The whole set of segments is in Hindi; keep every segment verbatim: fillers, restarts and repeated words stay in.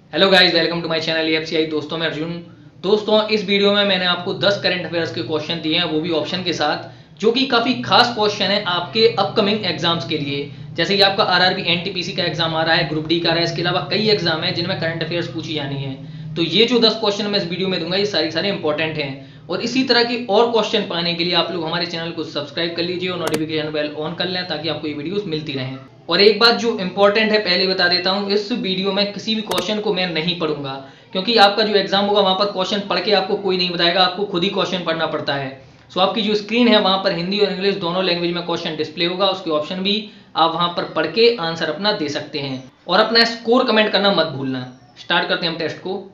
Hello guys, welcome to my channel FCI. दोस्तों मैं अर्जुन। दोस्तों इस वीडियो में मैंने आपको दस करंट अफेयर्स के क्वेश्चन दिए हैं, वो भी ऑप्शन के साथ, जो कि काफ़ी खास क्वेश्चन है आपके अपकमिंग एग्जाम्स के लिए। जैसे कि आपका आरआरबी एनटीपीसी का एग्जाम आ रहा है, ग्रुप डी का आ रहा है, इसके अलावा कई एग्जाम है जिनमें करंट अफेयर्स पूछी जानी है। तो ये जो दस क्वेश्चन मैं इस वीडियो में दूंगा, ये सारी सारे इंपॉर्टेंट हैं। और इसी तरह के और क्वेश्चन पाने के लिए आप लोग हमारे चैनल को सब्सक्राइब कर लीजिए और नोटिफिकेशन बेल ऑन कर लें, ताकि आपको ये वीडियोस मिलती रहें। और एक बात जो इंपॉर्टेंट है पहले बता देता हूं, इस वीडियो में किसी भी क्वेश्चन को मैं नहीं पढ़ूंगा, क्योंकि आपका जो एग्जाम होगा वहां पर क्वेश्चन पढ़ के आपको कोई नहीं बताएगा, आपको खुद ही क्वेश्चन पढ़ना पड़ता है। सो आपकी जो स्क्रीन है वहां पर हिंदी और इंग्लिश दोनों लैंग्वेज में क्वेश्चन डिस्प्ले होगा, उसके ऑप्शन भी आप वहां पर पढ़ के आंसर अपना दे सकते हैं। और अपना स्कोर कमेंट करना मत भूलना। स्टार्ट करते हैं हम टेस्ट को।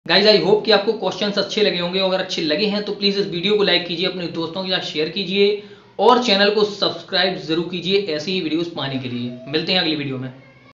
गाइज आई होप कि आपको क्वेश्चंस अच्छे लगे होंगे। अगर अच्छे लगे हैं तो प्लीज इस वीडियो को लाइक कीजिए, अपने दोस्तों के साथ शेयर कीजिए और चैनल को सब्सक्राइब जरूर कीजिए ऐसी ही वीडियोस पाने के लिए। मिलते हैं अगली वीडियो में।